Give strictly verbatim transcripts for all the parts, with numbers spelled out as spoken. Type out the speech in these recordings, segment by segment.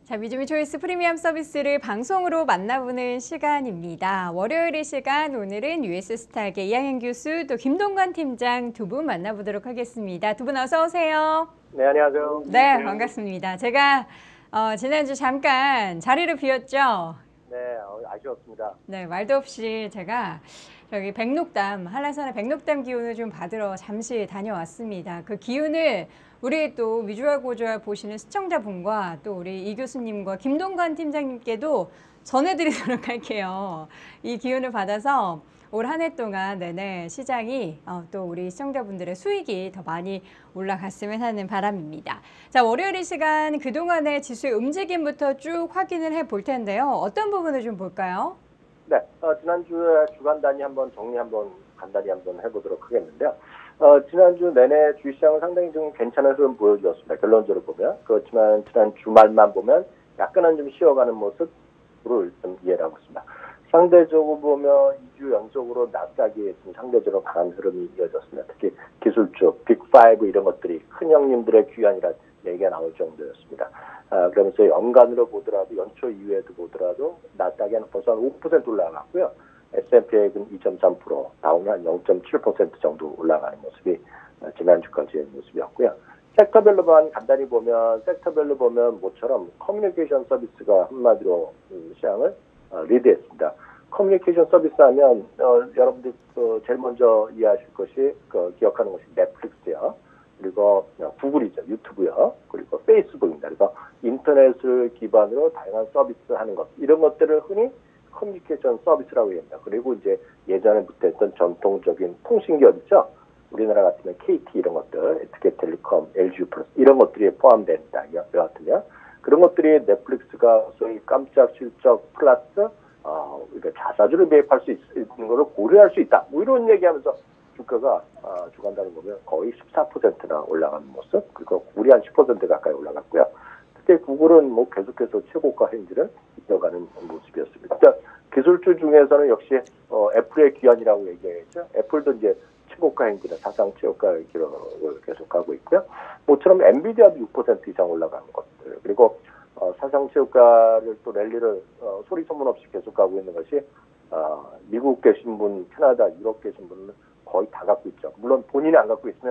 자, 미주미 초이스 프리미엄 서비스를 방송으로 만나보는 시간입니다. 월요일 이 시간 오늘은 유에스스탁의 이항현 교수 또 김동관 팀장 두 분 만나보도록 하겠습니다. 두 분 어서 오세요. 네, 안녕하세요. 네, 반갑습니다. 제가 어, 지난주 잠깐 자리를 비웠죠. 네, 아쉬웠습니다. 네, 말도 없이 제가 여기 백록담, 한라산의 백록담 기운을 좀 받으러 잠시 다녀왔습니다. 그 기운을 우리 또 위주얼 고주얼 보시는 시청자분과 또 우리 이 교수님과 김동관 팀장님께도 전해드리도록 할게요. 이 기운을 받아서 올 한 해 동안 내내 시장이 어, 또 우리 시청자분들의 수익이 더 많이 올라갔으면 하는 바람입니다. 자, 월요일 이 시간 그동안의 지수의 움직임부터 쭉 확인을 해 볼 텐데요. 어떤 부분을 좀 볼까요? 네, 어, 지난주에 주간 단위 한번 정리 한번 간단히 한번 해보도록 하겠는데요. 어, 지난주 내내 주식시장은 상당히 좀 괜찮은 흐름 보여주었습니다. 결론적으로 보면. 그렇지만 지난 주말만 보면 약간은 좀 쉬어가는 모습으로 좀 이해를 하고 있습니다. 상대적으로 보면 이 주 연속으로 나스닥이 좀 상대적으로 강한 흐름이 이어졌습니다. 특히 기술주, 빅파이브 이런 것들이 큰 형님들의 귀환이라 얘기가 나올 정도였습니다. 아, 그러면서 연간으로 보더라도 연초 이후에도 보더라도 나스닥이 한 벌써 한 오 퍼센트 올라갔고요. 에스 앤 피는 이 점 삼 퍼센트, 다운이 한 영 점 칠 퍼센트 정도 올라가는 모습이 지난주까지의 모습이었고요. 섹터별로만 간단히 보면 섹터별로 보면 모처럼 커뮤니케이션 서비스가 한마디로 시장을 리드했습니다. 커뮤니케이션 서비스 하면 어, 여러분들 그 제일 먼저 이해하실 것이 그 기억하는 것이 넷플릭스요. 그리고 구글이죠. 유튜브요. 그리고 페이스북입니다. 그래서 인터넷을 기반으로 다양한 서비스를 하는 것. 이런 것들을 흔히 커뮤니케이션 서비스라고 합니다. 그리고 이제 예전에부터 했던 전통적인 통신기업 있죠. 우리나라 같으면 케이티 이런 것들, 에티켓텔레콤, 엘지 플러스 이런 것들이 포함된다. 여하튼요. 그런 것들이 넷플릭스가 소위 깜짝 실적 플러스 어, 자사주를 매입할 수 있는 것을 고려할 수 있다. 뭐 이런 얘기하면서 주가가 어, 주간 단위 보면 거의 십사 퍼센트나 올라가는 모습. 그리고 구글이 한 십 퍼센트 가까이 올라갔고요. 특히 구글은 뭐 계속해서 최고가 행진을 이어가는 모습이었습니다. 그러니까 기술주 중에서는 역시 어, 애플의 귀환이라고 얘기하겠죠. 애플도 이제 최고가 행진을 사상 최고가 기록을 계속하고 있고요. 모처럼 엔비디아도 육 퍼센트 이상 올라가는 것들. 그리고 어, 사상 최고가를 또 랠리를 어, 소리 소문 없이 계속하고 있는 것이 어, 미국 계신 분, 캐나다, 유럽 계신 분은 거의 다 갖고 있죠. 물론 본인이 안 갖고 있으면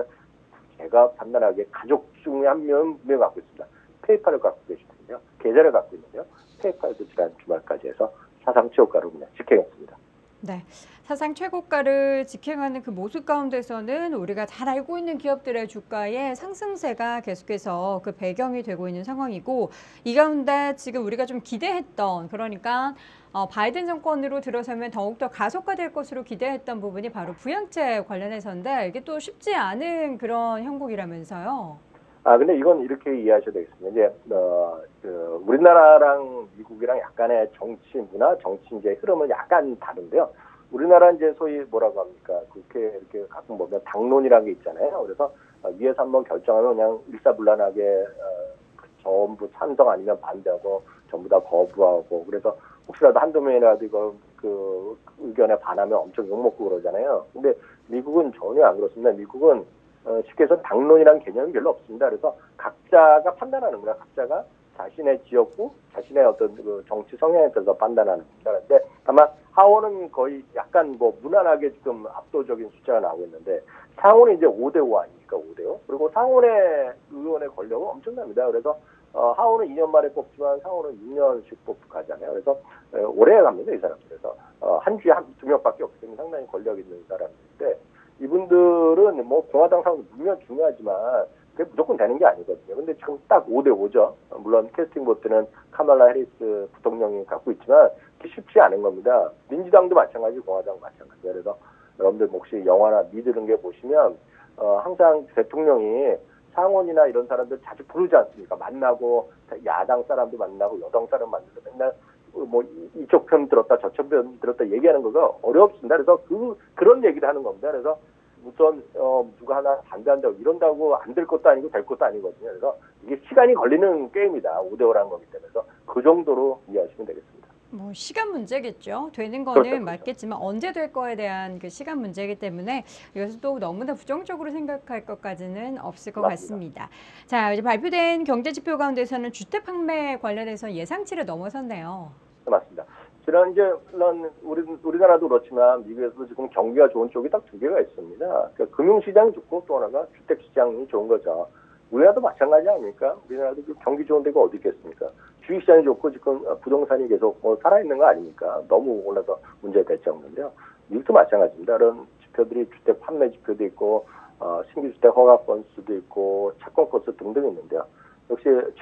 제가 판단하기에 가족 중에 한 명은 분명히 갖고 있습니다. 페이팔을 갖고 계시거든요. 계좌를 갖고 있는데요. 페이팔도 지난 주말까지 해서 사상 최고가를 그냥 직행했습니다. 네, 사상 최고가를 직행하는 그 모습 가운데서는 우리가 잘 알고 있는 기업들의 주가의 상승세가 계속해서 그 배경이 되고 있는 상황이고, 이 가운데 지금 우리가 좀 기대했던, 그러니까 어, 바이든 정권으로 들어서면 더욱더 가속화될 것으로 기대했던 부분이 바로 부양책 관련해서인데, 이게 또 쉽지 않은 그런 형국이라면서요. 아, 근데 이건 이렇게 이해하셔야 되겠습니다. 이제, 어, 그, 우리나라랑 미국이랑 약간의 정치 문화, 정치 이제 흐름은 약간 다른데요. 우리나라 이제 소위 뭐라고 합니까? 그렇게 이렇게 가끔 보면 당론이라는 게 있잖아요. 그래서 위에서 한번 결정하면 그냥 일사불란하게, 어, 전부 찬성 아니면 반대하고 전부 다 거부하고 그래서 혹시라도 한두 명이라도 이거 그 의견에 반하면 엄청 욕먹고 그러잖아요. 근데 미국은 전혀 안 그렇습니다. 미국은 어, 쉽게 해서 당론이라는 개념이 별로 없습니다. 그래서 각자가 판단하는 거야. 각자가 자신의 지역구, 자신의 어떤 그 정치 성향에 따라서 판단하는 겁니다. 그런데 다만 하원은 거의 약간 뭐 무난하게 지금 압도적인 숫자가 나오고 있는데 상원이 이제 오 대 오 아닙니까? 오 대 오. 그리고 상원의 의원의 권력은 엄청납니다. 그래서 어, 하원은 이 년 만에 뽑지만 상원은 육 년씩 뽑고 가잖아요. 그래서 어, 오래 갑니다. 이 사람들. 그래서 어, 한 주에 한 두 명밖에 없기 때문에 상당히 권력 있는 사람인데 이분들은 뭐 공화당 상원 물론 중요하지만 그게 무조건 되는 게 아니거든요. 근데 지금 딱 오 대 오죠. 물론 캐스팅 보트는 카말라 해리스 부통령이 갖고 있지만 그게 쉽지 않은 겁니다. 민주당도 마찬가지, 공화당도 마찬가지예요. 그래서 여러분들 혹시 영화나 미드는 게 보시면 어, 항상 대통령이 상원이나 이런 사람들 자주 부르지 않습니까? 만나고 야당 사람도 만나고 여당 사람 만나고 맨날 뭐 이쪽 편 들었다 저쪽 편 들었다 얘기하는 거가 어렵습니다. 그래서 그 그런 얘기를 하는 겁니다. 그래서 우선 어, 누가 하나 반대한다고 이런다고 안 될 것도 아니고 될 것도 아니거든요. 그래서 이게 시간이 걸리는 게임이다. 오 대 오라는 거기 때문에 그래서 그 정도로 이해하시면 되겠습니다. 뭐 시간 문제겠죠. 되는 그렇죠, 거는 그렇죠. 맞겠지만 언제 될 거에 대한 그 시간 문제이기 때문에 이것을 또 너무나 부정적으로 생각할 것까지는 없을 것 맞습니다. 같습니다. 자, 이제 발표된 경제 지표 가운데서는 주택 판매 관련해서 예상치를 넘어섰네요. 네, 맞습니다. 지난 이제 물론 우리 우리나라도 그렇지만 미국에서도 지금 경기가 좋은 쪽이 딱 두 개가 있습니다. 그러니까 금융시장이 좋고 또 하나가 주택시장이 좋은 거죠. 우리나라도 마찬가지 아닙니까? 우리나라도 경기 좋은 데가 어디 있겠습니까? 주식시장이 좋고 지금 부동산이 계속 뭐 살아있는 거 아닙니까? 너무 올라서 문제가 될지 없는데요. 미국도 마찬가지입니다. 이런 지표들이 주택 판매 지표도 있고 어, 신규 주택 허가 건수도 있고 채권 건수 등등 있는데요. 역시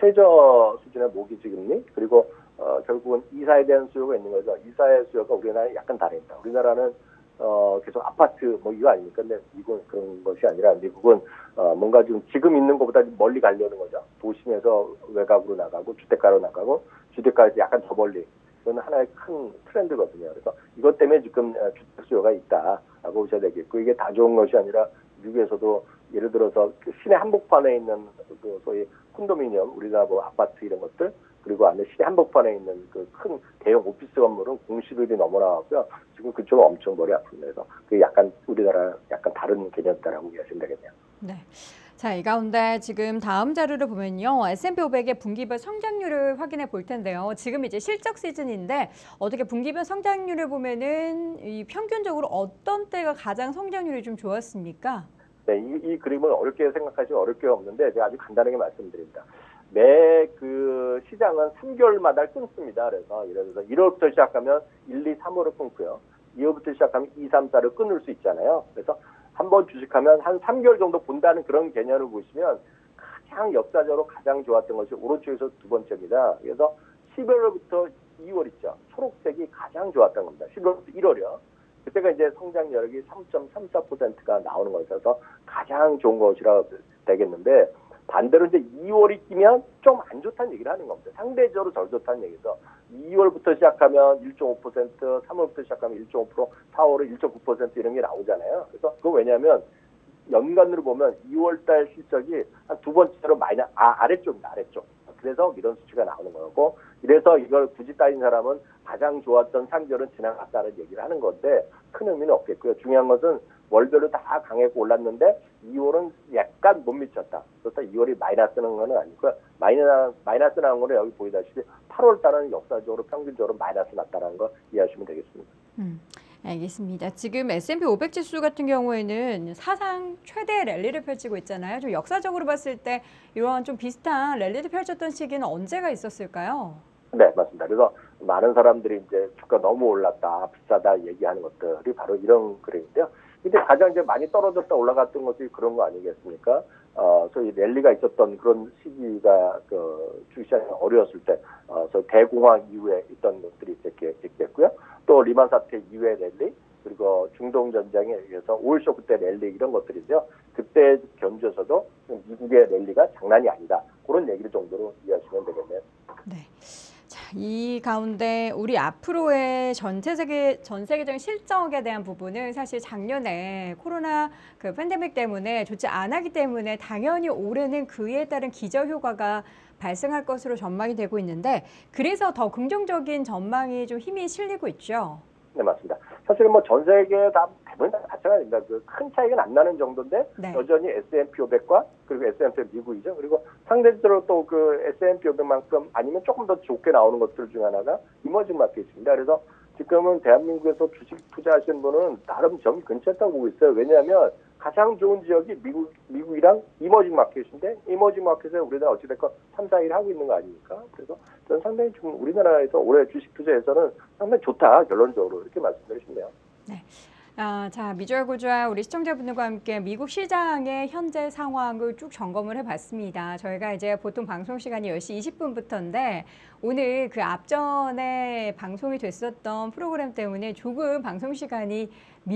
최저 수준의 모기지 금리 그리고 어, 결국은 이사에 대한 수요가 있는 거죠. 이사의 수요가 우리나라에 약간 다릅니다. 우리나라는 어, 계속 아파트 뭐 이거 아닙니까? 근데 미국은 그런 것이 아니라 미국은 어, 뭔가 좀 지금 있는 것보다 멀리 가려는 거죠. 도심에서 외곽으로 나가고 주택가로 나가고 주택가에서 약간 더 멀리. 이건 하나의 큰 트렌드거든요. 그래서 이것 때문에 지금 주택 수요가 있다라고 보셔야 되겠고 이게 다 좋은 것이 아니라 미국에서도 예를 들어서 그 시내 한복판에 있는 그 소위 콘도미니엄 우리나라 뭐 아파트 이런 것들 그리고 안에 시내 한복판에 있는 그 큰 대형 오피스 건물은 공시들이 너무 나왔고요. 지금 그쪽은 엄청 머리 아픕니다. 그래서 그게 약간 우리나라 약간 다른 개념이다라고 이해하시면 되겠네요. 네. 자, 이 가운데 지금 다음 자료를 보면요. 에스 앤 피 오백의 분기별 성장률을 확인해 볼 텐데요. 지금 이제 실적 시즌인데 어떻게 분기별 성장률을 보면은 이 평균적으로 어떤 때가 가장 성장률이 좀 좋았습니까? 네, 이, 이 그림은 어렵게 생각하시 어렵게 없는데 제가 아주 간단하게 말씀드립니다. 매 그 시장은 삼 개월마다 끊습니다. 그래서 예를 들어서 일월부터 시작하면 일, 이, 삼월을 끊고요. 이월부터 시작하면 이, 삼, 사를 끊을 수 있잖아요. 그래서 한번 주식하면 한 삼 개월 정도 본다는 그런 개념을 보시면 가장 역사적으로 가장 좋았던 것이 오른쪽에서 두 번째입니다. 그래서 십일월부터 이월 있죠. 초록색이 가장 좋았던 겁니다. 십일월부터 일월이요. 그때가 이제 성장률이 삼 점 삼사 퍼센트가 나오는 거여서 가장 좋은 것이라고 되겠는데 반대로 이제 이월이 끼면 좀 안 좋다는 얘기를 하는 겁니다. 상대적으로 덜 좋다는 얘기죠. 이월부터 시작하면 일 점 오 퍼센트, 삼월부터 시작하면 일 점 오 퍼센트, 사월은 일 점 구 퍼센트 이런 게 나오잖아요. 그래서 그거 왜냐하면 연간으로 보면 이월달 실적이 한 두 번째로 마이너 아, 아래쪽입니다. 아래쪽. 그래서 이런 수치가 나오는 거고 이래서 이걸 굳이 따진 사람은 가장 좋았던 삼 개월은 지나갔다는 얘기를 하는 건데 큰 의미는 없겠고요. 중요한 것은 월별로 다 강하게 올랐는데 이월은 약간 못 미쳤다. 그렇다 이월이 마이너스 나는 건 아니고요. 마이너스, 마이너스 나는 거는 여기 보이다시피 팔월 달은 역사적으로 평균적으로 마이너스 났다는 거 이해하시면 되겠습니다. 음. 알겠습니다. 지금 에스 앤 피 오백 지수 같은 경우에는 사상 최대 랠리를 펼치고 있잖아요. 좀 역사적으로 봤을 때 이런 좀 비슷한 랠리를 펼쳤던 시기는 언제가 있었을까요? 네, 맞습니다. 그래서 많은 사람들이 이제 주가 너무 올랐다, 비싸다 얘기하는 것들이 바로 이런 그림인데요. 근데 가장 이제 많이 떨어졌다 올라갔던 것이 그런 거 아니겠습니까? 어, 소위 랠리가 있었던 그런 시기가 그 주시장이 어려웠을 때, 어, 소 대공황 이후에 있던 것들이 있겠고요. 또 리만 사태 이후의 랠리, 그리고 중동 전쟁에 의해서 오일 쇼크 때 랠리 이런 것들인데요. 그때 견주에서도 미국의 랠리가 장난이 아니다. 그런 얘기를 정도로 이해하시면 되겠네요. 네. 자, 이 가운데 우리 앞으로의 전체 세계 전 세계적인 실적에 대한 부분은 사실 작년에 코로나 그 팬데믹 때문에 좋지 않았기 때문에 당연히 올해는 그에 따른 기저 효과가 발생할 것으로 전망이 되고 있는데 그래서 더 긍정적인 전망이 좀 힘이 실리고 있죠. 네, 맞습니다. 사실은 뭐 전 세계 다 대부분 다 마찬가지입니다. 그 큰 차이가 안 나는 정도인데 네. 여전히 에스 앤 피 오백과 그리고 에스 앤 피 미국이죠. 그리고 상대적으로 또 그 에스 앤 피 오백만큼 아니면 조금 더 좋게 나오는 것들 중 하나가 이머징 마켓입니다. 그래서 지금은 대한민국에서 주식 투자하시는 분은 나름 점이 괜찮다고 보고 있어요. 왜냐하면 가장 좋은 지역이 미국, 미국이랑 이머징 마켓인데 이머징 마켓에 우리나라 어찌됐건 삼, 사 일 하고 있는 거 아닙니까? 그래서 저는 상당히 지금 우리나라에서 올해 주식 투자에서는 상당히 좋다 결론적으로 이렇게 말씀드리고 싶네요. 네. 아, 자, 미주알 고주알 우리 시청자분들과 함께 미국 시장의 현재 상황을 쭉 점검을 해봤습니다. 저희가 이제 보통 방송 시간이 열 시 이십 분부터인데 오늘 그 앞전에 방송이 됐었던 프로그램 때문에 조금 방송 시간이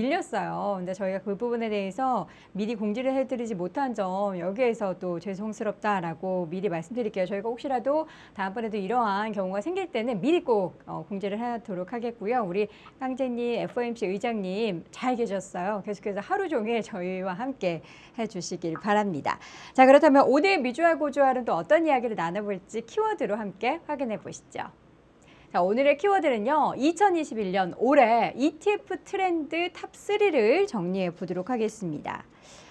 밀렸어요. 근데 저희가 그 부분에 대해서 미리 공지를 해드리지 못한 점 여기에서 또 죄송스럽다라고 미리 말씀드릴게요. 저희가 혹시라도 다음번에도 이러한 경우가 생길 때는 미리 꼭 어, 공지를 하도록 하겠고요. 우리 깡제님, 에프 오 엠 씨 의장님 잘 계셨어요. 계속해서 하루 종일 저희와 함께 해주시길 바랍니다. 자, 그렇다면 오늘 미주알 고주알은 또 어떤 이야기를 나눠볼지 키워드로 함께 확인해 보시죠. 자, 오늘의 키워드는요. 이천이십일 년 올해 이티에프 트렌드 탑삼을 정리해 보도록 하겠습니다.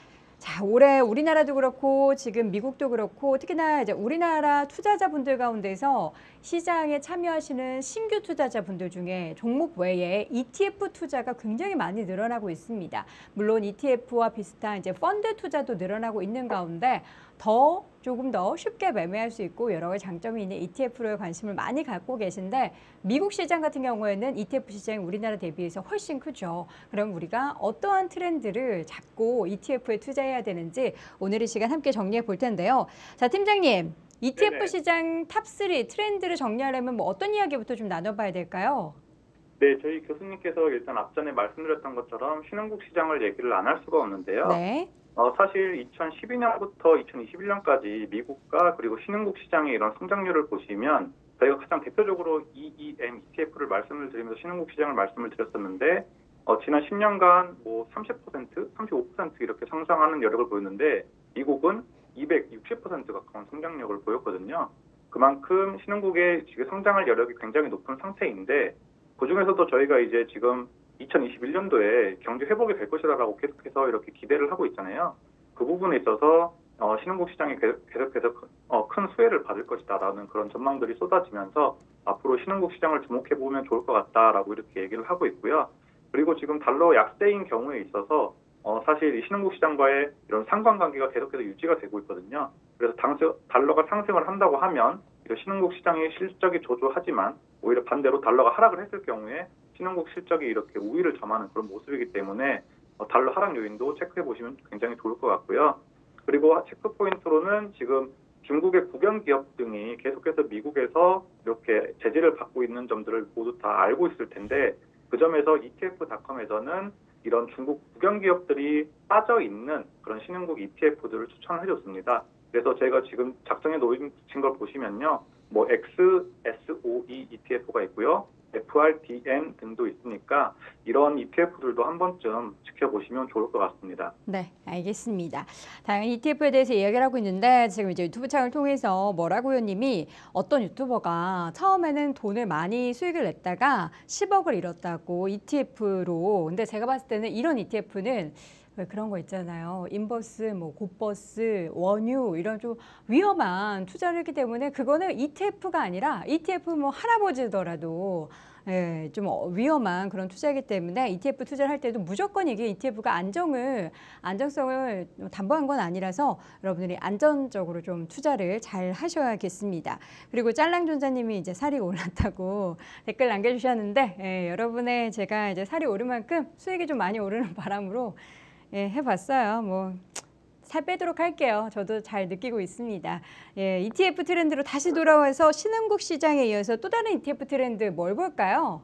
자, 올해 우리나라도 그렇고 지금 미국도 그렇고 특히나 이제 우리나라 투자자분들 가운데서 시장에 참여하시는 신규 투자자분들 중에 종목 외에 이티에프 투자가 굉장히 많이 늘어나고 있습니다. 물론 이티에프와 비슷한 이제 펀드 투자도 늘어나고 있는 가운데 더 조금 더 쉽게 매매할 수 있고 여러 가지 장점이 있는 이티에프에 관심을 많이 갖고 계신데 미국 시장 같은 경우에는 이티에프 시장이 우리나라 대비해서 훨씬 크죠. 그럼 우리가 어떠한 트렌드를 잡고 이티에프에 투자해야 되는지 오늘 이 시간 함께 정리해 볼 텐데요. 자, 팀장님, 이티에프 네네. 시장 탑삼 트렌드를 정리하려면 뭐 어떤 이야기부터 좀 나눠봐야 될까요? 네, 저희 교수님께서 일단 앞전에 말씀드렸던 것처럼 신흥국 시장을 얘기를 안 할 수가 없는데요. 네. 어, 사실 이천십이 년부터 이천이십일 년까지 미국과 그리고 신흥국 시장의 이런 성장률을 보시면 저희가 가장 대표적으로 이이엠, 이티에프를 말씀을 드리면서 신흥국 시장을 말씀을 드렸었는데 어, 지난 십 년간 뭐 삼십 퍼센트, 삼십오 퍼센트 이렇게 상승하는 여력을 보였는데 미국은 이백육십 퍼센트 가까운 성장력을 보였거든요. 그만큼 신흥국의 지금 성장할 여력이 굉장히 높은 상태인데 그중에서도 저희가 이제 지금 이천이십일 년도에 경제 회복이 될 것이다라고 계속해서 이렇게 기대를 하고 있잖아요. 그 부분에 있어서 어, 신흥국 시장이 계속해서 어, 큰 수혜를 받을 것이다라는 그런 전망들이 쏟아지면서 앞으로 신흥국 시장을 주목해 보면 좋을 것 같다라고 이렇게 얘기를 하고 있고요. 그리고 지금 달러 약세인 경우에 있어서 어, 사실 이 신흥국 시장과의 이런 상관관계가 계속해서 유지가 되고 있거든요. 그래서 당시, 달러가 상승을 한다고 하면 신흥국 시장의 실적이 조조하지만 오히려 반대로 달러가 하락을 했을 경우에 신흥국 실적이 이렇게 우위를 점하는 그런 모습이기 때문에 어, 달러 하락 요인도 체크해 보시면 굉장히 좋을 것 같고요. 그리고 체크 포인트로는 지금 중국의 국영 기업 등이 계속해서 미국에서 이렇게 제재를 받고 있는 점들을 모두 다 알고 있을 텐데 그 점에서 이티에프닷컴에서는 이런 중국 국영 기업들이 빠져 있는 그런 신흥국 이티에프들을 추천을 해줬습니다. 그래서 제가 지금 작성해 놓으신 걸 보시면요, 뭐 엑스 에스 오 이 이티에프가 있고요, 에프 알 디 엔 등도 있으니까 이런 이티에프들도 한 번쯤 지켜보시면 좋을 것 같습니다. 네, 알겠습니다. 다양한 이티에프에 대해서 이야기를 하고 있는데 지금 이제 유튜브 창을 통해서 뭐라고요 님이 어떤 유튜버가 처음에는 돈을 많이 수익을 냈다가 십억을 잃었다고 이티에프로. 근데 제가 봤을 때는 이런 이티에프는 왜 그런 거 있잖아요. 인버스, 뭐 곧버스, 원유 이런 좀 위험한 투자를 했기 때문에 그거는 이티에프가 아니라 이티에프 뭐 할아버지더라도 예, 좀 위험한 그런 투자이기 때문에 이티에프 투자를 할 때도 무조건 이게 이티에프가 안정을 안정성을 담보한 건 아니라서 여러분들이 안전적으로 좀 투자를 잘 하셔야겠습니다. 그리고 짤랑존자님이 이제 살이 올랐다고 댓글 남겨주셨는데 예, 여러분의 제가 이제 살이 오른 만큼 수익이 좀 많이 오르는 바람으로 예, 해봤어요. 뭐 살 빼도록 할게요. 저도 잘 느끼고 있습니다. 예, 이티에프 트렌드로 다시 돌아와서 신흥국 시장에 이어서 또 다른 이티에프 트렌드 뭘 볼까요?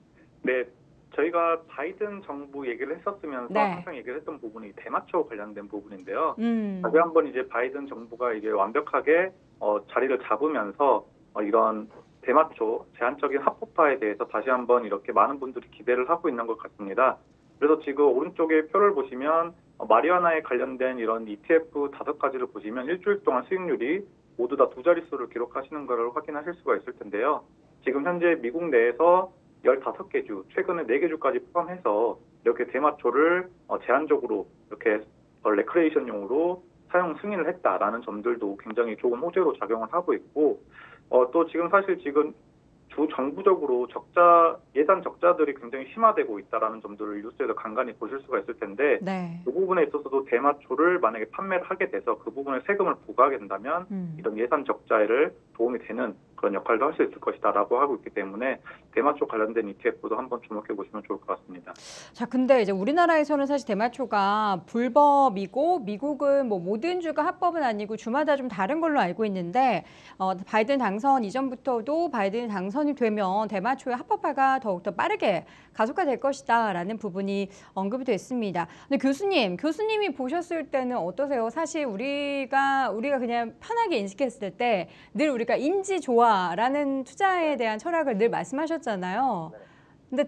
네, 저희가 바이든 정부 얘기를 했었으면서 네. 항상 얘기를 했던 부분이 대마초 관련된 부분인데요. 음. 다시 한번 이제 바이든 정부가 이게 완벽하게 어, 자리를 잡으면서 어, 이런 대마초 제한적인 합법화에 대해서 다시 한번 이렇게 많은 분들이 기대를 하고 있는 것 같습니다. 그래서 지금 오른쪽에 표를 보시면 어, 마리화나에 관련된 이런 이티에프 다섯 가지를 보시면 일주일 동안 수익률이 모두 다 두 자릿수를 기록하시는 것을 확인하실 수가 있을 텐데요. 지금 현재 미국 내에서 열다섯 개 주, 최근에 네 개 주까지 포함해서 이렇게 대마초를 어, 제한적으로 이렇게 어, 레크레이션용으로 사용 승인을 했다라는 점들도 굉장히 좋은 호재로 작용을 하고 있고 어, 또 지금 사실 지금 주 정부적으로 적자 예산 적자들이 굉장히 심화되고 있다라는 점들을 뉴스에서 간간히 보실 수가 있을 텐데 네. 그 부분에 있어서도 대마초를 만약에 판매를 하게 돼서 그 부분에 세금을 부과하게 된다면 음. 이런 예산 적자에를 도움이 되는 그런 역할도 할 수 있을 것이다라고 하고 있기 때문에 대마초 관련된 이티에프도 한번 주목해 보시면 좋을 것 같습니다. 자, 근데 이제 우리나라에서는 사실 대마초가 불법이고 미국은 뭐 모든 주가 합법은 아니고 주마다 좀 다른 걸로 알고 있는데 어, 바이든 당선 이전부터도 바이든 당선이 되면 대마초의 합법화가 더욱더 빠르게 가속화될 것이다라는 부분이 언급이 됐습니다. 근데 교수님, 교수님이 보셨을 때는 어떠세요? 사실 우리가 우리가 그냥 편하게 인식했을 때 늘 우리가 인지 좋아라는 투자에 대한 철학을 늘 말씀하셨잖아요. 근데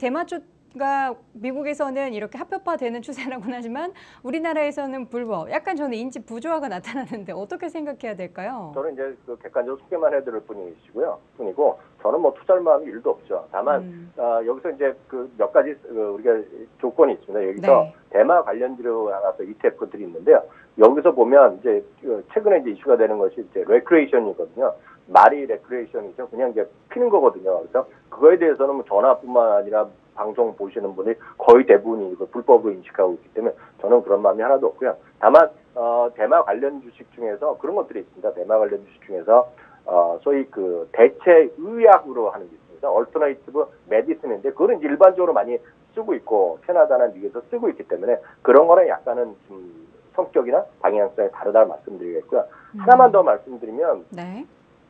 대마초가 미국에서는 이렇게 합법화되는 추세라고는 하지만 우리나라에서는 불법. 약간 저는 인지 부조화가 나타나는데 어떻게 생각해야 될까요? 저는 이제 그 객관적으로 소개만 해드릴 뿐이시고요. 뿐이고 저는 뭐 뭐 투자할 마음이 일도 없죠. 다만 음. 어, 여기서 이제 그 몇 가지 어, 우리가 조건이 있습니다. 여기서 네. 대마 관련주로 나가서 이티에프들이 있는데요. 여기서 보면 이제 최근에 이제 이슈가 되는 것이 이제 레크레이션이거든요. 말이 레크레이션이죠. 그냥 이제 피는 거거든요. 그래서 그거에 대해서는 뭐 전화뿐만 아니라 방송 보시는 분이 거의 대부분이 이거 불법으로 인식하고 있기 때문에 저는 그런 마음이 하나도 없고요. 다만 어, 대마 관련 주식 중에서 그런 것들이 있습니다. 대마 관련 주식 중에서 어, 소위 그 대체 의약으로 하는 게 있습니다. 얼터너티브 메디슨인데 그거는 일반적으로 많이 쓰고 있고 캐나다나 미국에서 쓰고 있기 때문에 그런 거는 약간은 좀 성격이나 방향성이 다르다고 말씀드리겠고요. 음. 하나만 더 말씀드리면 네.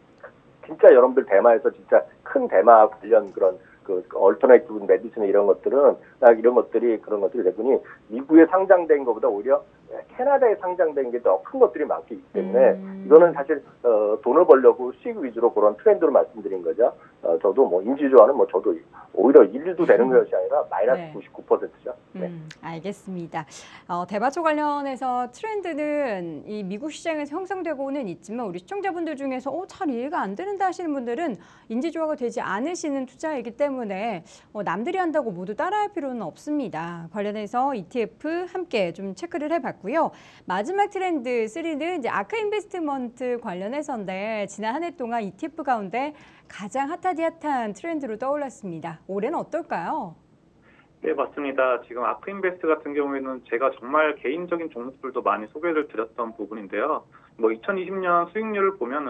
진짜 여러분들 대마에서 진짜 큰 대마 관련 그런 그 얼터너티브 메디슨 이런 것들은 이런 것들이 그런 것들이 대부분이 미국에 상장된 것보다 오히려 캐나다에 상장된 게 더 큰 것들이 많기 때문에 음. 이거는 사실 어, 돈을 벌려고 수익 위주로 그런 트렌드로 말씀드린 거죠. 어, 저도 뭐 인지조화는 뭐 저도 오히려 일도 되는 것이 아니라 마이너스 네. 구십구 퍼센트죠. 네. 음, 알겠습니다. 어, 대마초 관련해서 트렌드는 이 미국 시장에서 형성되고는 있지만 우리 시청자분들 중에서 어, 잘 이해가 안 되는다 하시는 분들은 인지조화가 되지 않으시는 투자이기 때문에 어, 남들이 한다고 모두 따라할 필요는 없습니다. 관련해서 이티에프 함께 좀 체크를 해봤고요. 마지막 트렌드 삼는 이제 아크 인베스트먼트 관련해서인데 지난 한 해 동안 이티에프 가운데 가장 핫하디 핫한 트렌드로 떠올랐습니다. 올해는 어떨까요? 네, 맞습니다. 지금 아크인베스트 같은 경우에는 제가 정말 개인적인 종목들도 많이 소개를 드렸던 부분인데요. 뭐 이천이십 년 수익률을 보면은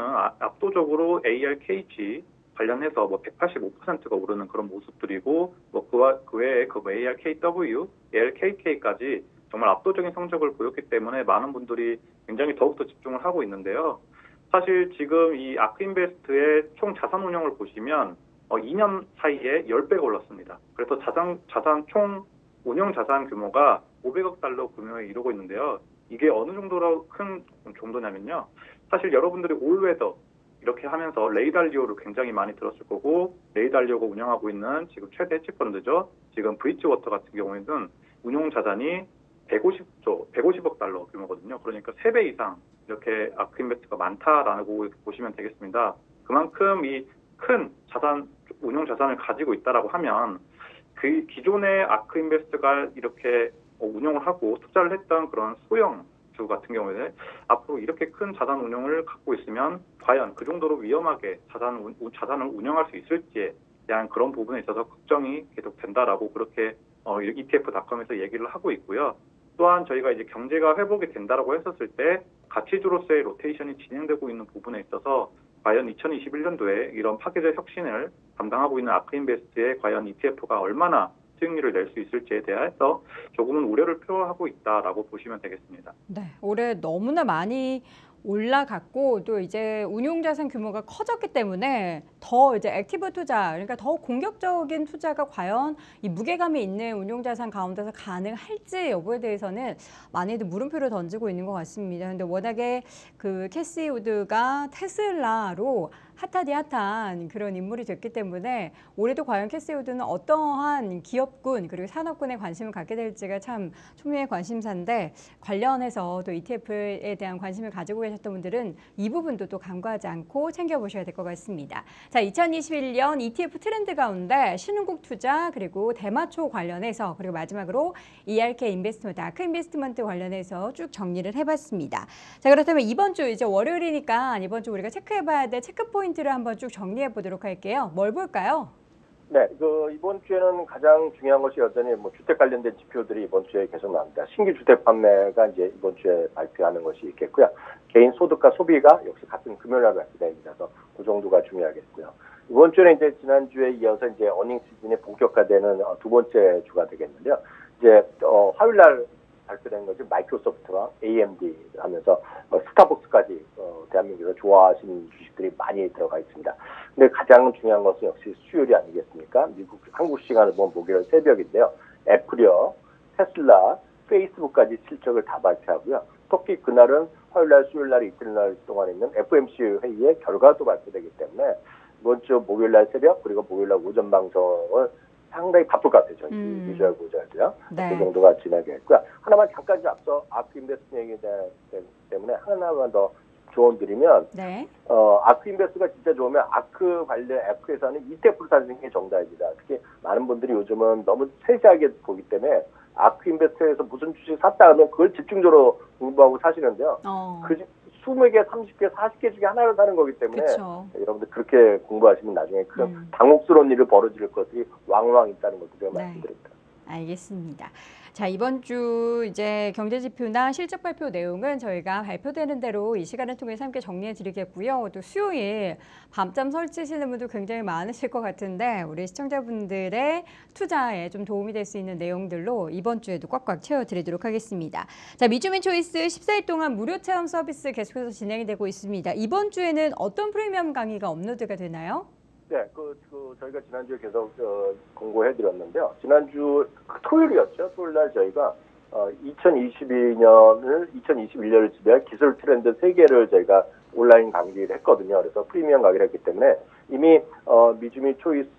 압도적으로 에이알케이지 관련해서 뭐 백팔십오 퍼센트가 오르는 그런 모습들이고, 뭐 그와 그 외에 그 에이알케이더블유, 에이알케이케이까지 정말 압도적인 성적을 보였기 때문에 많은 분들이 굉장히 더욱더 집중을 하고 있는데요. 사실 지금 이 아크인베스트의 총 자산 운용을 보시면 어, 이 년 사이에 십 배가 올랐습니다. 그래서 자산, 자산 총 운용 자산 규모가 오백억 달러 규모에 이르고 있는데요. 이게 어느 정도로 큰 정도냐면요. 사실 여러분들이 올웨더 이렇게 하면서 레이달리오를 굉장히 많이 들었을 거고, 레이달리오가 운영하고 있는 지금 최대 헤지펀드죠. 지금 브릿지워터 같은 경우에는 운용 자산이 백오십조, 백오십억 달러 규모거든요. 그러니까 세 배 이상 이렇게 아크인베스트가 많다라고 보시면 되겠습니다. 그만큼 이 큰 자산, 운용 자산을 가지고 있다라고 하면 그 기존의 아크인베스트가 이렇게 운용을 하고 투자를 했던 그런 소형주 같은 경우에 앞으로 이렇게 큰 자산 운용을 갖고 있으면 과연 그 정도로 위험하게 자산, 자산을 운영할 수 있을지에 대한 그런 부분에 있어서 걱정이 계속 된다라고 그렇게 어, 이티에프닷컴에서 얘기를 하고 있고요. 또한 저희가 이제 경제가 회복이 된다라고 했었을 때 가치주로서의 로테이션이 진행되고 있는 부분에 있어서 과연 이천이십일 년도에 이런 파괴적 혁신을 담당하고 있는 아크인베스트에 과연 이티에프가 얼마나 수익률을 낼 수 있을지에 대해서 조금은 우려를 표하고 있다라고 보시면 되겠습니다. 네, 올해 너무나 많이 올라갔고 또 이제 운용 자산 규모가 커졌기 때문에 더 이제 액티브 투자, 그러니까 더 공격적인 투자가 과연 이 무게감이 있는 운용 자산 가운데서 가능할지 여부에 대해서는 많이들 물음표를 던지고 있는 것 같습니다. 근데 워낙에 그 캐시 우드가 테슬라로 핫하디 핫한 그런 인물이 됐기 때문에 올해도 과연 캐시 우드는 어떠한 기업군 그리고 산업군에 관심을 갖게 될지가 참 초미의 관심사인데, 관련해서 또 이티에프에 대한 관심을 가지고 계셨던 분들은 이 부분도 또 간과하지 않고 챙겨보셔야 될 것 같습니다. 자, 이천이십일 년 이티에프 트렌드 가운데 신흥국 투자 그리고 대마초 관련해서 그리고 마지막으로 이알케이 인베스트먼트, 아크 인베스트먼트 관련해서 쭉 정리를 해봤습니다. 자, 그렇다면 이번 주 이제 월요일이니까 이번 주 우리가 체크해봐야 될 체크 포인트를 한번 쭉 정리해 보도록 할게요. 뭘 볼까요? 네, 그 이번 주에는 가장 중요한 것이 여전히 뭐 주택 관련된 지표들이 이번 주에 계속 나옵니다. 신규 주택 판매가 이제 이번 주에 발표하는 것이 있겠고요. 개인 소득과 소비가 역시 같은 금요일날 발표됩니다서 그 정도가 중요하겠고요. 이번 주에는 이제 지난 주에 이어서 이제 어닝 시즌이 본격화되는 두 번째 주가 되겠는데요. 이제 어, 화요일날 발표된 것이 마이크로소프트와 에이엠디 하면서 어, 스타벅스까지 어, 대한민국에서 좋아하시는 주식들이 많이 들어가 있습니다. 근데 가장 중요한 것은 역시 수요일이 아니겠습니까? 미국 한국 시간으로 보면 목요일 새벽인데요. 애플이요, 테슬라, 페이스북까지 실적을 다 발표하고요. 특히 그날은 화요일날, 수요일날, 이틀날 동안 있는 에프오엠씨 회의의 결과도 발표되기 때문에 이번 주 목요일날 새벽 그리고 목요일날 오전 방송을 상당히 바쁠 것 같아요. 저희 음. 비주얼 보자도요. 네. 그 정도가 진행되겠고요. 하나만 잠깐 앞서 아크 인베스트 얘기 때문에 하나만 더 조언드리면 네. 어, 아크인베스트가 진짜 좋으면 아크 관련 아크에서는 이티에프를 사는 게 정답입니다. 특히 많은 분들이 요즘은 너무 세세하게 보기 때문에 아크인베스트에서 무슨 주식 샀다 하면 그걸 집중적으로 공부하고 사시는데요. 어. 그 집 이십 개, 삼십 개, 사십 개 중에 하나를 사는 거기 때문에 그쵸. 여러분들 그렇게 공부하시면 나중에 그런 음. 당혹스러운 일을 벌어질 것들이 왕왕 있다는 것도 제가 네. 말씀드립니다. 알겠습니다. 자, 이번 주 이제 경제 지표나 실적 발표 내용은 저희가 발표되는 대로 이 시간을 통해서 함께 정리해 드리겠고요. 또 수요일 밤잠 설치시는 분도 굉장히 많으실 것 같은데 우리 시청자분들의 투자에 좀 도움이 될 수 있는 내용들로 이번 주에도 꽉꽉 채워 드리도록 하겠습니다. 자, 미주민 초이스 십사 일 동안 무료 체험 서비스 계속해서 진행이 되고 있습니다. 이번 주에는 어떤 프리미엄 강의가 업로드가 되나요? 네, 그, 그 저희가 지난주에 계속 어, 공고해드렸는데요. 지난주 그 토요일이었죠. 토요일 날 저희가 어, 이천이십이 년을 이천이십일 년을 지배할 기술 트렌드 세 개를 저희가 온라인 강의를 했거든요. 그래서 프리미엄 강의를 했기 때문에 이미 어, 미주미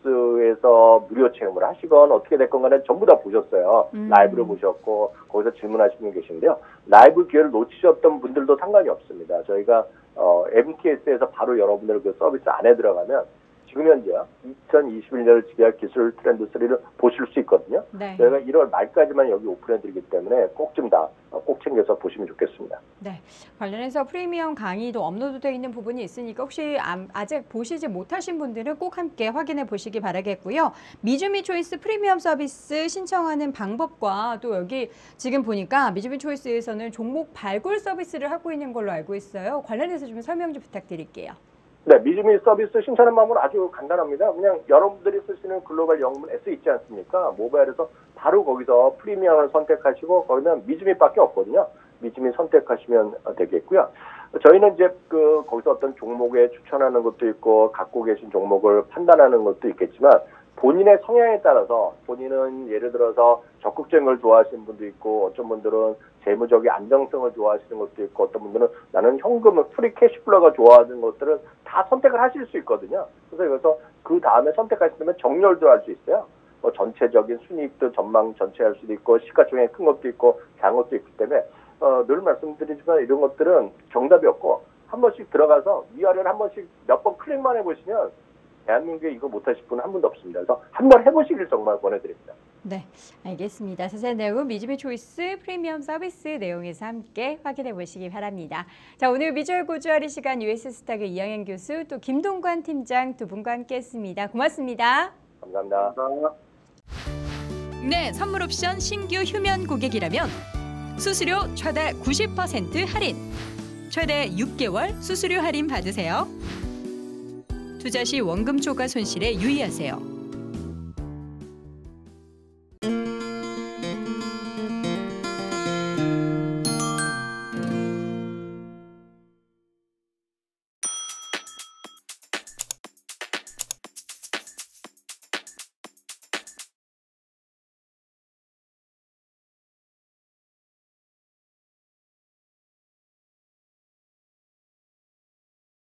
초이스에서 무료 체험을 하시건 어떻게 됐건 간에 전부 다 보셨어요. 음. 라이브로 보셨고 거기서 질문하시는 분 계신데요. 라이브 기회를 놓치셨던 분들도 상관이 없습니다. 저희가 어, 엠티에스에서 바로 여러분들 그 서비스 안에 들어가면 지금 현재요. 이천이십일 년을 지배할 기술 트렌드 쓰리를 보실 수 있거든요. 네. 저희가 일월 말까지만 여기 오픈해드리기 때문에 꼭 좀 다 꼭 챙겨서 보시면 좋겠습니다. 네, 관련해서 프리미엄 강의도 업로드되어 있는 부분이 있으니까 혹시 아직 보시지 못하신 분들은 꼭 함께 확인해 보시기 바라겠고요. 미주미 초이스 프리미엄 서비스 신청하는 방법과 또 여기 지금 보니까 미주미 초이스에서는 종목 발굴 서비스를 하고 있는 걸로 알고 있어요. 관련해서 좀 설명 좀 부탁드릴게요. 네, 미주미 서비스 신청하는 방법은 아주 간단합니다. 그냥 여러분들이 쓰시는 글로벌 영문 S 있지 않습니까? 모바일에서 바로 거기서 프리미엄을 선택하시고 거기는 미주미밖에 없거든요. 미주미 선택하시면 되겠고요. 저희는 이제 그 거기서 어떤 종목에 추천하는 것도 있고 갖고 계신 종목을 판단하는 것도 있겠지만 본인의 성향에 따라서 본인은 예를 들어서 적극적인 걸 좋아하시는 분도 있고 어떤 분들은 재무적인 안정성을 좋아하시는 것도 있고 어떤 분들은 나는 현금을 프리 캐시플러가 좋아하는 것들은 다 선택을 하실 수 있거든요. 그래서 여기서 그 다음에 선택하시면 정렬도 할 수 있어요. 뭐 전체적인 순이익도 전망 전체 할 수도 있고 시가총액 큰 것도 있고 작은 것도 있기 때문에 어, 늘 말씀드리지만 이런 것들은 정답이 없고 한 번씩 들어가서 위아래를 한 번씩 몇 번 클릭만 해보시면 대한민국에 이거 못하실 분은 한 분도 없습니다. 그래서 한번 해보시길 정말 권해드립니다. 네, 알겠습니다. 자세한 내용은 미주미 초이스 프리미엄 서비스 내용에서 함께 확인해 보시기 바랍니다. 자, 오늘 미주얼 고주알이 시간 유에스스탁의 이영현 교수 또 김동관 팀장 두 분과 함께했습니다. 고맙습니다. 감사합니다. 감사합니다. 네, 선물 옵션 신규 휴면 고객이라면 수수료 최대 구십 퍼센트 할인, 최대 육 개월 수수료 할인 받으세요. 투자 시 원금 초과 손실에 유의하세요.